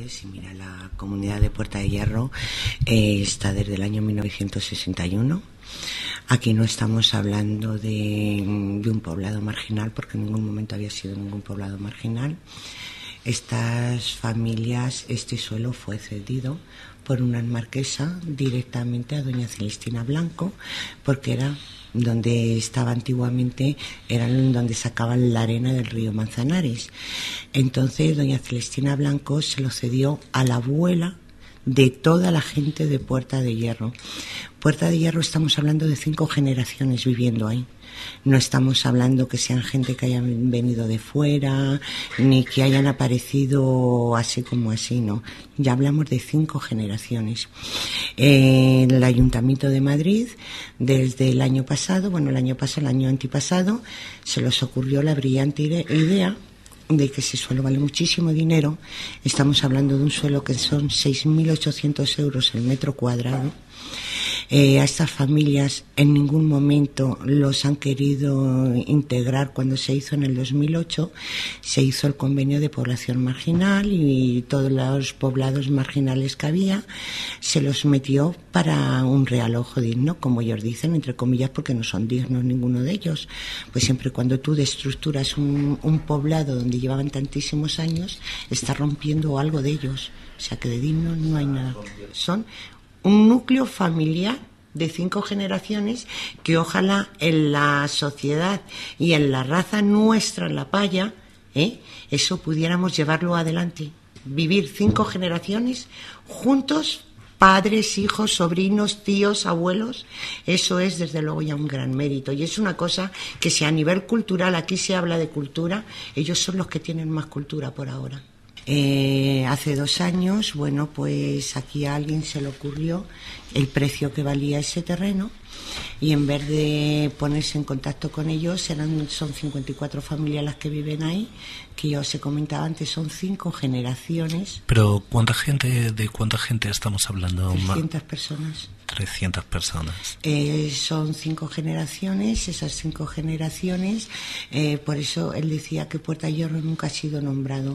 es. Y mira, la comunidad de Puerta de Hierro está desde el año 1961. Aquí no estamos hablando de un poblado marginal, porque en ningún momento había sido ningún poblado marginal. Estas familias, este suelo fue cedido por una marquesa directamente a doña Celestina Blanco, porque era donde estaba antiguamente, era donde sacaban la arena del río Manzanares. Entonces doña Celestina Blanco se lo cedió a la abuela de toda la gente de Puerta de Hierro. Puerta de Hierro, estamos hablando de 5 generaciones viviendo ahí. No estamos hablando que sean gente que hayan venido de fuera, ni que hayan aparecido así como así, no. Ya hablamos de 5 generaciones. El Ayuntamiento de Madrid, desde el año pasado, el año antipasado, se les ocurrió la brillante idea de que ese suelo vale muchísimo dinero. Estamos hablando de un suelo que son 6.800 euros el metro cuadrado. A estas familias en ningún momento los han querido integrar. Cuando se hizo en el 2008, se hizo el convenio de población marginal y todos los poblados marginales que había se los metió para un realojo digno, como ellos dicen, entre comillas, porque no son dignos ninguno de ellos. Pues siempre cuando tú destructuras un poblado donde llevaban tantísimos años, estás rompiendo algo de ellos. O sea que de digno no hay nada. Son un núcleo familiar de 5 generaciones que ojalá en la sociedad y en la raza nuestra, en la paya, eso pudiéramos llevarlo adelante. Vivir 5 generaciones juntos, padres, hijos, sobrinos, tíos, abuelos, eso es desde luego ya un gran mérito. Y es una cosa que si a nivel cultural aquí se habla de cultura, ellos son los que tienen más cultura por ahora. Hace 2 años, pues aquí a alguien se le ocurrió el precio que valía ese terreno y en vez de ponerse en contacto con ellos, son 54 familias las que viven ahí, que yo os he comentado antes, son 5 generaciones. Pero ¿de cuánta gente estamos hablando? 300 personas. 300 personas. Son 5 generaciones, esas 5 generaciones, por eso él decía que Puerta de Hierro nunca ha sido nombrado,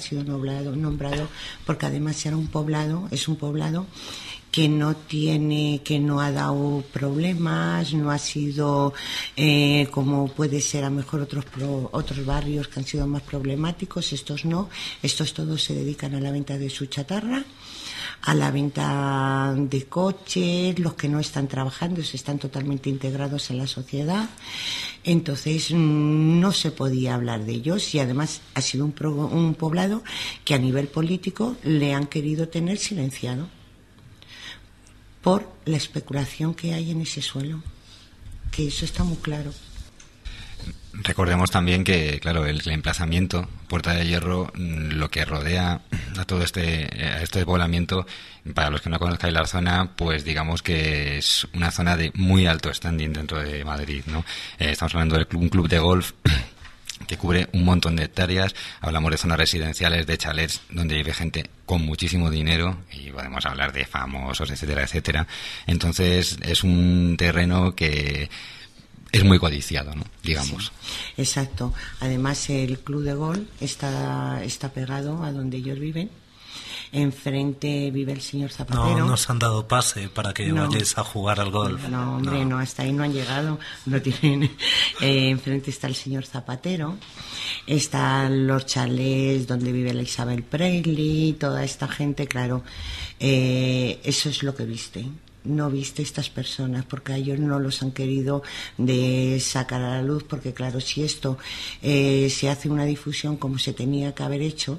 porque además es un poblado que no ha dado problemas, no ha sido como puede ser a lo mejor otros barrios que han sido más problemáticos. Estos no, estos todos se dedican a la venta de su chatarra, a la venta de coches, los que no están trabajando están totalmente integrados en la sociedad. Entonces no se podía hablar de ellos y además ha sido un poblado que a nivel político le han querido tener silenciado por la especulación que hay en ese suelo, que eso está muy claro. Recordemos también que, claro, el emplazamiento, Puerta de Hierro, lo que rodea a todo este poblamiento, para los que no conozcáis la zona, pues digamos que es una zona de muy alto standing dentro de Madrid, ¿no? Estamos hablando de un club de golf que cubre un montón de hectáreas, hablamos de zonas residenciales, de chalets donde vive gente con muchísimo dinero y podemos hablar de famosos, etcétera, etcétera. Entonces es un terreno que es muy codiciado, ¿no? Digamos. Sí, exacto. Además el club de golf está pegado a donde ellos viven. Enfrente vive el señor Zapatero. No nos han dado pase para que vayáis a jugar al golf. No, hombre, no, hasta ahí no han llegado. No tienen. Enfrente está el señor Zapatero. Están los chalés donde vive la Isabel Presley, toda esta gente, claro. Eso es lo que viste. No viste estas personas porque a ellos no los han querido de sacar a la luz, porque claro, si esto se hace una difusión como se tenía que haber hecho,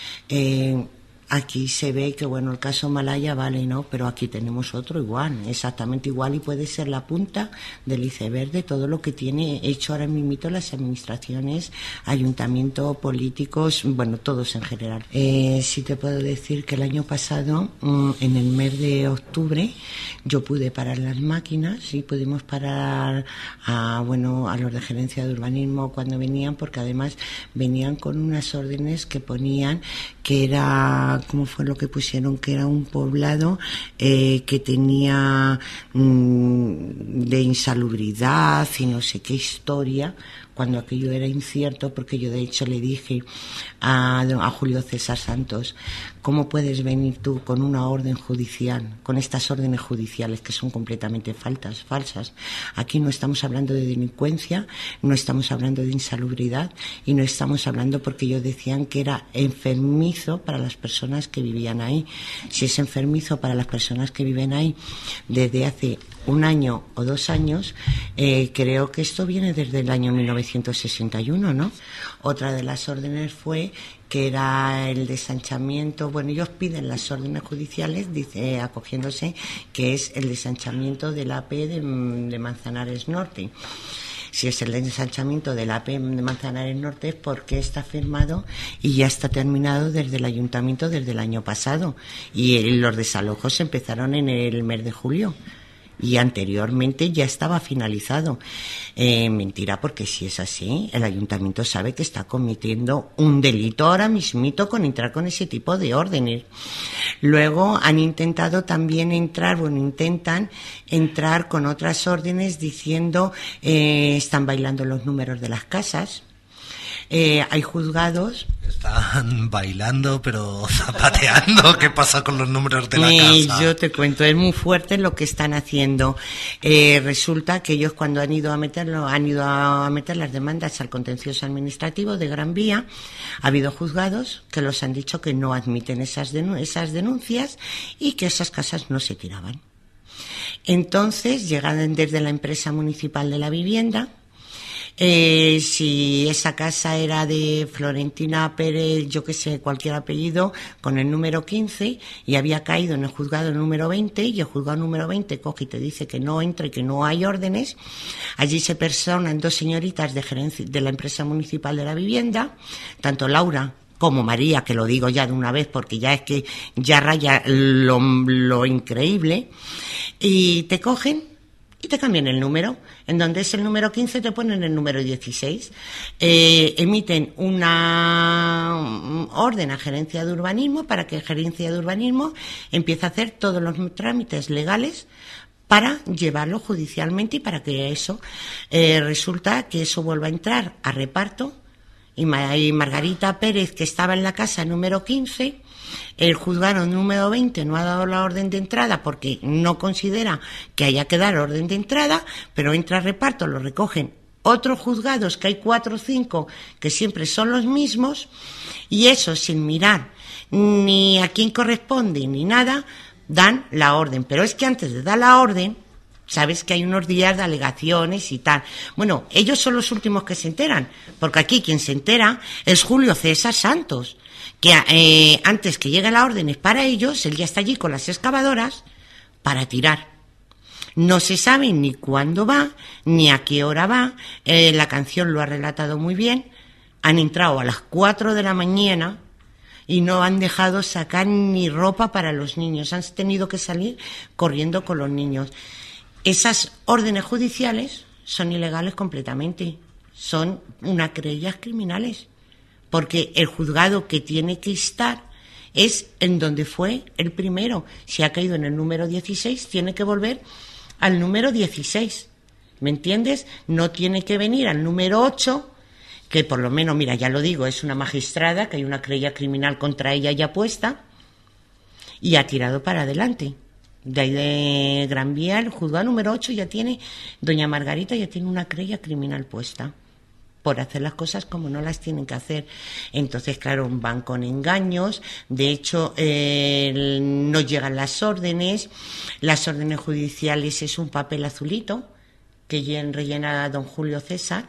aquí se ve que el caso Malaya vale, ¿no? Pero aquí tenemos otro igual, exactamente igual, y puede ser la punta del iceberg de todo lo que tiene hecho ahora mismo las administraciones, ayuntamiento, políticos, todos en general. Sí te puedo decir que el año pasado, en el mes de octubre, yo pude parar las máquinas y pudimos parar a los de gerencia de urbanismo cuando venían, porque además venían con unas órdenes que ponían que era, ¿cómo fue lo que pusieron? Que era un poblado que tenía de insalubridad y no sé qué historia, cuando aquello era incierto, porque yo de hecho le dije a Julio César Santos, ¿cómo puedes venir tú con una orden judicial, con estas órdenes judiciales que son completamente falsas? Aquí no estamos hablando de delincuencia, no estamos hablando de insalubridad y no estamos hablando porque ellos decían que era enfermizo para las personas que vivían ahí. Si es enfermizo para las personas que viven ahí desde hace 1 año o 2 años, creo que esto viene desde el año 1961, ¿no? Otra de las órdenes fue que era el desanchamiento. Bueno, ellos piden las órdenes judiciales, dice, acogiéndose, que es el desanchamiento del AP de Manzanares Norte. Si es el desanchamiento del AP de Manzanares Norte es porque está firmado y ya está terminado desde el ayuntamiento desde el año pasado. Y los desalojos empezaron en el mes de julio. Y anteriormente ya estaba finalizado. Mentira, porque si es así, el ayuntamiento sabe que está cometiendo un delito ahora mismito con entrar con ese tipo de órdenes. Luego han intentado también intentan entrar con otras órdenes diciendo están bailando los números de las casas. Hay juzgados. Están bailando, pero zapateando. ¿Qué pasa con los números de la casa? Yo te cuento, es muy fuerte lo que están haciendo. Resulta que ellos cuando han ido a meter las demandas al contencioso administrativo de Gran Vía, ha habido juzgados que los han dicho que no admiten esas denuncias y que esas casas no se tiraban. Entonces llegan desde la empresa municipal de la vivienda. Si esa casa era de Florentina Pérez, yo que sé, cualquier apellido, con el número 15, y había caído en el juzgado número 20, y el juzgado número 20 coge y te dice que no entra y que no hay órdenes, allí se personan 2 señoritas de la empresa municipal de la vivienda, tanto Laura como María, que lo digo ya de una vez porque ya es que ya raya lo increíble, y te cogen y te cambian el número. En donde es el número 15 te ponen el número 16. Emiten una orden a Gerencia de Urbanismo para que Gerencia de Urbanismo empiece a hacer todos los trámites legales para llevarlo judicialmente y para que eso resulta que eso vuelva a entrar a reparto. Y Margarita Pérez, que estaba en la casa número 15, el juzgado número 20 no ha dado la orden de entrada porque no considera que haya que dar orden de entrada, pero entra a reparto, lo recogen otros juzgados, que hay 4 o 5, que siempre son los mismos, y eso sin mirar ni a quién corresponde ni nada, dan la orden. Pero es que antes de dar la orden, sabes que hay unos días de alegaciones y tal. Bueno, ellos son los últimos que se enteran, porque aquí quien se entera es Julio César Santos, que antes que llegue la orden es para ellos, él ya está allí con las excavadoras para tirar. No se sabe ni cuándo va, ni a qué hora va. La canción lo ha relatado muy bien. Han entrado a las 4 de la mañana y no han dejado sacar ni ropa para los niños. Han tenido que salir corriendo con los niños. Esas órdenes judiciales son ilegales completamente. Son unas querellas criminales. Porque el juzgado que tiene que estar es en donde fue el primero. Si ha caído en el número 16, tiene que volver al número 16. ¿Me entiendes? No tiene que venir al número 8, que por lo menos, mira, ya lo digo, es una magistrada, que hay una querella criminal contra ella ya puesta, y ha tirado para adelante. De ahí de Gran Vía, el juzgado número 8 ya tiene, doña Margarita ya tiene una querella criminal puesta por hacer las cosas como no las tienen que hacer. Entonces, claro, van con engaños. De hecho, no llegan las órdenes judiciales es un papel azulito que rellena don Julio César,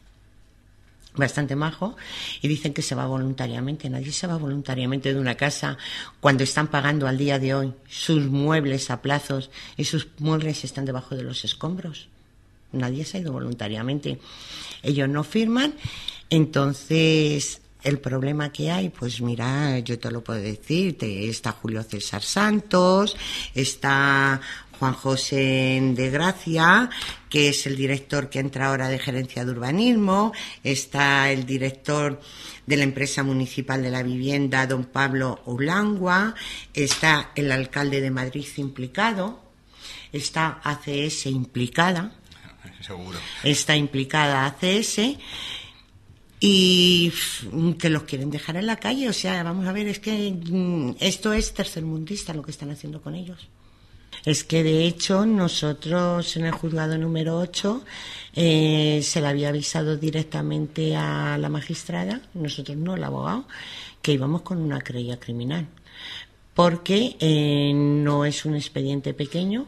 bastante majo, y dicen que se va voluntariamente. Nadie se va voluntariamente de una casa cuando están pagando al día de hoy sus muebles a plazos y sus muebles están debajo de los escombros. Nadie se ha ido voluntariamente. Ellos no firman. Entonces, el problema que hay, pues mira, yo te lo puedo decir, está Julio César Santos, está Juan José de Gracia, que es el director que entra ahora de Gerencia de Urbanismo, está el director de la empresa municipal de la vivienda, don Pablo Ulangua, está el alcalde de Madrid implicado, está ACS implicada. Seguro. Está implicada ACS y que los quieren dejar en la calle. O sea, vamos a ver, es que esto es tercermundista lo que están haciendo con ellos. Es que de hecho nosotros en el juzgado número 8 se le había avisado directamente a la magistrada, nosotros no, el abogado, que íbamos con una querella criminal, porque no es un expediente pequeño.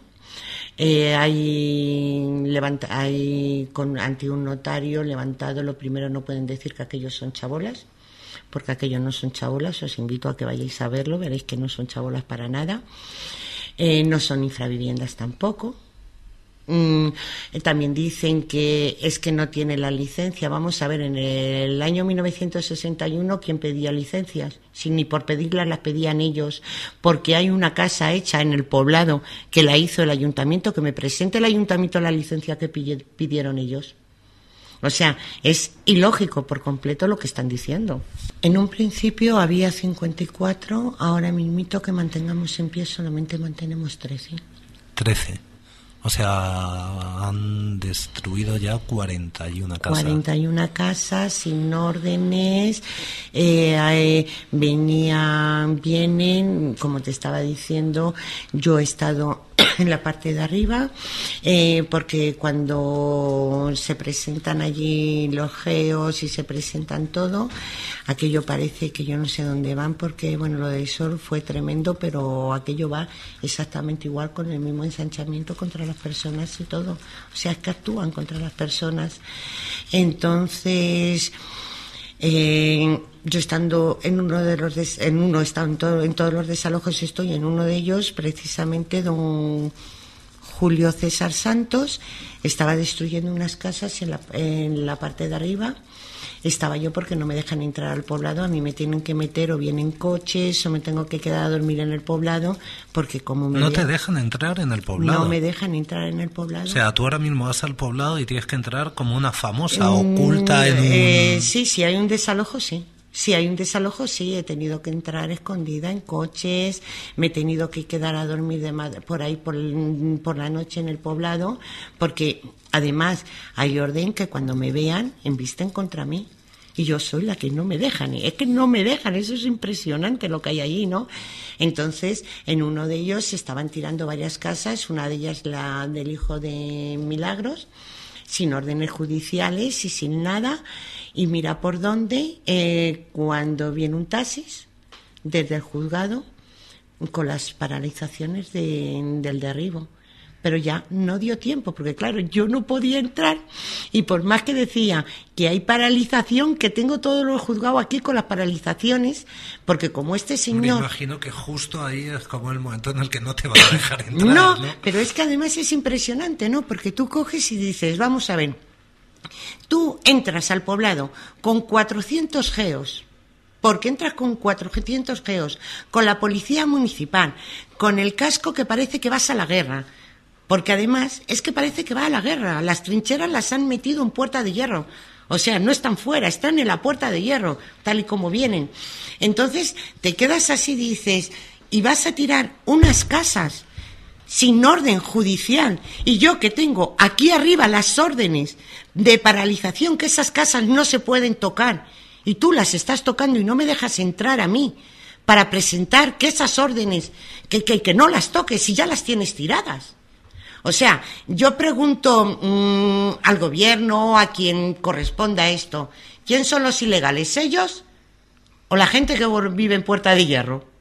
Ante un notario levantado, lo primero, no pueden decir que aquellos son chabolas, porque aquellos no son chabolas. Os invito a que vayáis a verlo, veréis que no son chabolas para nada. No son infraviviendas tampoco. También dicen que es que no tiene la licencia. Vamos a ver, en el año 1961, ¿quién pedía licencias? Si ni por pedirlas las pedían ellos, porque hay una casa hecha en el poblado que la hizo el ayuntamiento, que me presente el ayuntamiento la licencia que pidieron ellos. O sea, es ilógico por completo lo que están diciendo. En un principio había 54, ahora mismito que mantengamos en pie solamente mantenemos 13. 13. O sea, han destruido ya 41 casas. 41 casas sin órdenes. Vienen, como te estaba diciendo, yo he estado en la parte de arriba, porque cuando se presentan allí los geos y se presentan todo, aquello parece que yo no sé dónde van, porque bueno, lo del sol fue tremendo, pero aquello va exactamente igual, con el mismo ensanchamiento contra las personas y todo. O sea, es que actúan contra las personas. Entonces, yo estando en uno de los en todos los desalojos, estoy en uno de ellos, precisamente don Julio César Santos estaba destruyendo unas casas en la parte de arriba. Estaba yo porque no me dejan entrar al poblado, a mí me tienen que meter o vienen coches o me tengo que quedar a dormir en el poblado, porque como ¿No te dejan entrar en el poblado? No me dejan entrar en el poblado. O sea, tú ahora mismo vas al poblado y tienes que entrar como una famosa, oculta en un... Sí, hay un desalojo, sí. Si hay un desalojo, sí, he tenido que entrar escondida en coches, me he tenido que quedar a dormir por ahí por la noche en el poblado, porque además hay orden que cuando me vean embisten contra mí. Y yo soy la que no me dejan, es que no me dejan, eso es impresionante lo que hay allí, ¿no? Entonces, en uno de ellos se estaban tirando varias casas, una de ellas la del hijo de Milagros, sin órdenes judiciales y sin nada, y mira por dónde, cuando viene un taxis desde el juzgado con las paralizaciones del derribo. Pero ya no dio tiempo, porque claro, yo no podía entrar, y por más que decía que hay paralización, que tengo todo lo juzgado aquí con las paralizaciones, porque como este señor... Me imagino que justo ahí es como el momento en el que no te van a dejar entrar, ¿no? Pero es que además es impresionante, ¿no? Porque tú coges y dices, vamos a ver, tú entras al poblado con 400 geos, porque entras con 400 geos, con la policía municipal, con el casco que parece que vas a la guerra. Porque además es que parece que va a la guerra. Las trincheras las han metido en Puerta de Hierro. O sea, no están fuera, están en la Puerta de Hierro, tal y como vienen. Entonces te quedas así, dices, y vas a tirar unas casas sin orden judicial. Y yo que tengo aquí arriba las órdenes de paralización, que esas casas no se pueden tocar, y tú las estás tocando y no me dejas entrar a mí para presentar que esas órdenes, que no las toques y ya las tienes tiradas. O sea, yo pregunto al gobierno, a quien corresponda esto, ¿quién son los ilegales? ¿Ellos o la gente que vive en Puerta de Hierro?